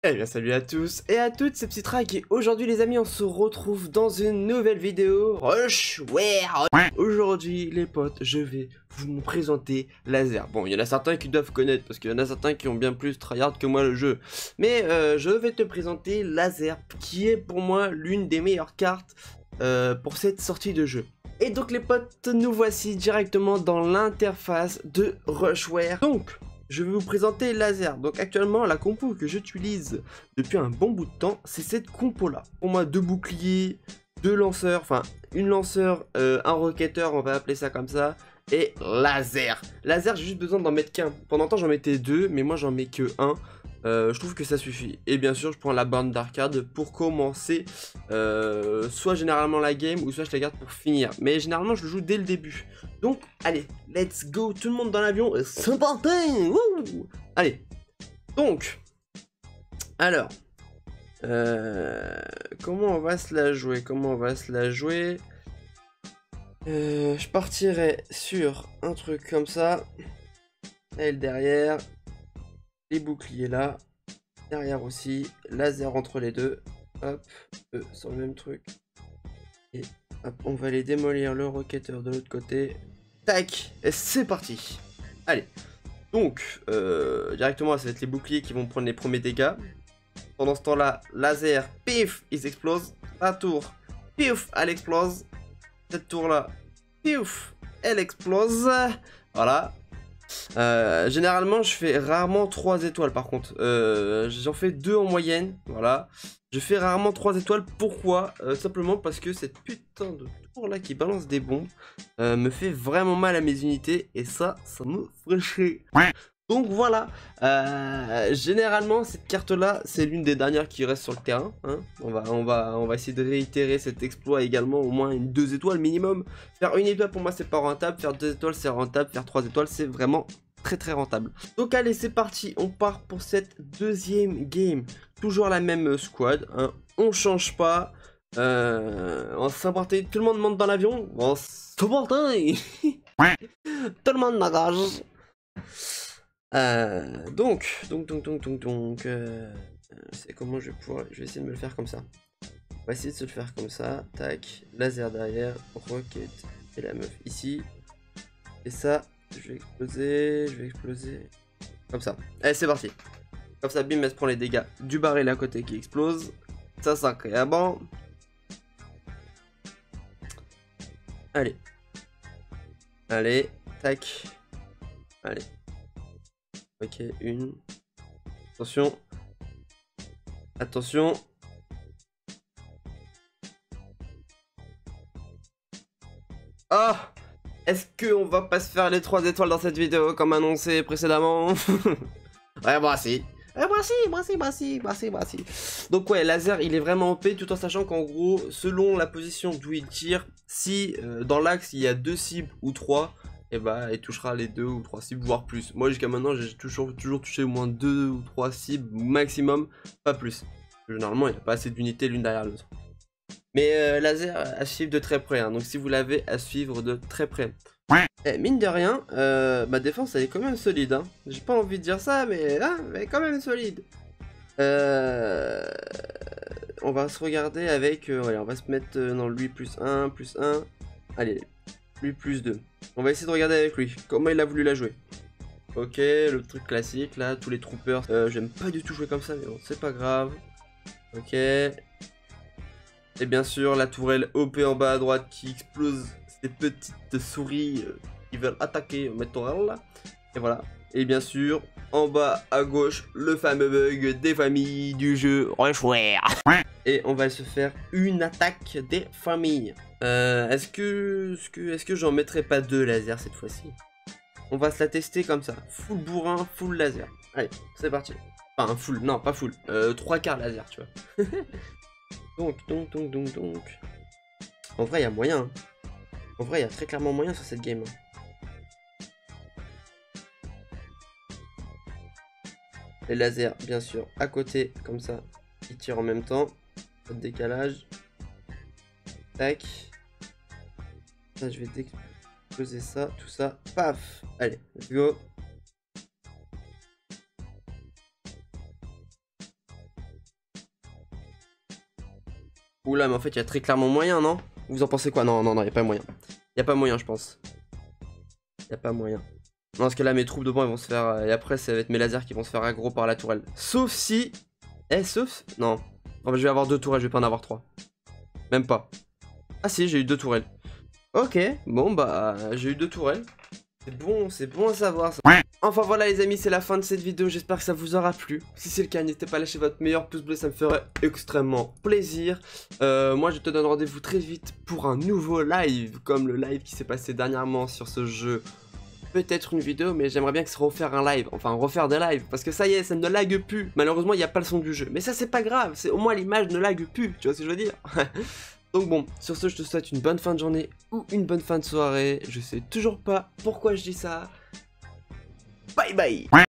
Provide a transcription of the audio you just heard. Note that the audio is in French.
Eh bien salut à tous et à toutes, c'est Psytrack et aujourd'hui les amis on se retrouve dans une nouvelle vidéo Rushware. Aujourd'hui les potes je vais vous présenter Laser. Bon il y en a certains qui doivent connaître parce qu'il y en a certains qui ont bien plus tryhard que moi le jeu. Mais je vais te présenter Laser qui est pour moi l'une des meilleures cartes pour cette sortie de jeu. Et donc les potes, nous voici directement dans l'interface de Rushware. Donc je vais vous présenter Laser. Donc actuellement la compo que j'utilise depuis un bon bout de temps, c'est cette compo là. Pour moi 2 boucliers, 2 lanceurs, enfin une lanceur, un rocketeur, on va appeler ça comme ça, et Laser. Laser j'ai juste besoin d'en mettre qu'un. Pendant le temps j'en mettais 2, mais moi j'en mets que 1. Je trouve que ça suffit. Et bien sûr je prends la borne d'arcade pour commencer soit généralement la game ou soit je la garde pour finir. Mais généralement je le joue dès le début. Donc allez, let's go, tout le monde dans l'avion, c'est parti. Allez, donc, alors, comment on va se la jouer? Je partirai sur un truc comme ça. Elle derrière. Les boucliers là, derrière aussi, laser entre les deux, hop, sur le même truc, et hop, on va aller démolir le rocketeur de l'autre côté, tac, et c'est parti. Allez, donc, directement, ça va être les boucliers qui vont prendre les premiers dégâts. Pendant ce temps-là, laser, pif, ils explosent, la tour, pif, elle explose, cette tour-là, pif, elle explose, voilà. Généralement je fais rarement 3 étoiles par contre, j'en fais 2 en moyenne, voilà. Je fais rarement 3 étoiles, pourquoi? Simplement parce que cette putain de tour là qui balance des bombes me fait vraiment mal à mes unités et ça me ferait chier. Donc voilà, généralement cette carte là c'est l'une des dernières qui reste sur le terrain, hein. On va essayer de réitérer cet exploit également, au moins 2 étoiles minimum. Faire 1 étoile pour moi c'est pas rentable, faire 2 étoiles c'est rentable, faire 3 étoiles c'est vraiment très rentable. Donc allez c'est parti, on part pour cette deuxième game. Toujours la même squad, hein. On change pas, on s'importe, tout le monde monte dans l'avion, on s'importe, tout le monde n'engage. C'est comment je vais pouvoir, je vais essayer de me le faire comme ça. On va essayer de se le faire comme ça, tac, laser derrière, rocket, et la meuf ici, et ça, je vais exploser, comme ça. Allez c'est parti. Comme ça, bim, elle se prend les dégâts du baril à côté qui explose, ça crée un banc. Allez, tac, allez. Ok, une. Attention. Ah! Est-ce qu'on va pas se faire les 3 étoiles dans cette vidéo comme annoncé précédemment? Ouais, moi si. Donc ouais, laser il est vraiment OP tout en sachant qu'en gros, selon la position d'où il tire, si dans l'axe il y a 2 cibles ou 3, et bah il touchera les 2 ou 3 cibles, voire plus. Moi jusqu'à maintenant j'ai toujours touché au moins 2 ou 3 cibles maximum, pas plus. Généralement il n'a pas assez d'unités l'une derrière l'autre. Mais laser à suivre de très près, hein, donc si vous l'avez à suivre de très près. Mine de rien, ma défense elle est quand même solide, hein. J'ai pas envie de dire ça, mais hein, elle est quand même solide. On va se regarder avec, allez, on va se mettre dans lui plus 1, allez, lui plus 2. On va essayer de regarder avec lui, comment il a voulu la jouer. Ok, le truc classique, là, tous les troopers, j'aime pas du tout jouer comme ça, mais bon, c'est pas grave. Ok. Et bien sûr, la tourelle OP en bas à droite qui explose ces petites souris qui veulent attaquer ma tourelle là. Et voilà. Et bien sûr, en bas à gauche, le fameux bug des familles du jeu Rushware. Et on va se faire une attaque des familles. Est-ce que j'en mettrai pas 2 lasers cette fois-ci? On va se la tester comme ça. Full bourrin, full laser. Allez, c'est parti. Enfin, full, non, pas full. 3/4 laser, tu vois. Donc. En vrai, il y a moyen. Hein. En vrai, il y a très clairement moyen sur cette game. Les lasers, bien sûr, à côté, comme ça. Ils tirent en même temps. Pas de décalage. Tac. Ça, je vais exploser ça, tout ça. Paf. Allez, let's go. Oula, mais en fait, il y a très clairement moyen, non? Vous en pensez quoi? Non, non, non, il n'y a pas moyen. Il n'y a pas moyen, je pense. Il n'y a pas moyen. Non, parce que là, mes troupes devant, elles vont se faire... et après, ça va être mes lasers qui vont se faire aggro par la tourelle. Sauf si... sauf... Non. Oh, bah, je vais avoir 2 tourelles, je vais pas en avoir 3. Même pas. Ah si, j'ai eu 2 tourelles. Ok, bon, bah, j'ai eu 2 tourelles. C'est bon à savoir ça. Enfin voilà les amis, c'est la fin de cette vidéo, j'espère que ça vous aura plu. Si c'est le cas, n'hésitez pas à lâcher votre meilleur pouce bleu, ça me ferait extrêmement plaisir. Moi je te donne rendez-vous très vite pour un nouveau live, comme le live qui s'est passé dernièrement sur ce jeu. Peut-être une vidéo, mais j'aimerais bien que ça refaire un live, enfin refaire des lives, parce que ça y est, ça ne lag plus. Malheureusement, il n'y a pas le son du jeu, mais ça c'est pas grave, c'est au moins l'image ne lag plus, tu vois ce que je veux dire. Donc bon, sur ce, je te souhaite une bonne fin de journée ou une bonne fin de soirée. Je sais toujours pas pourquoi je dis ça. Bye bye.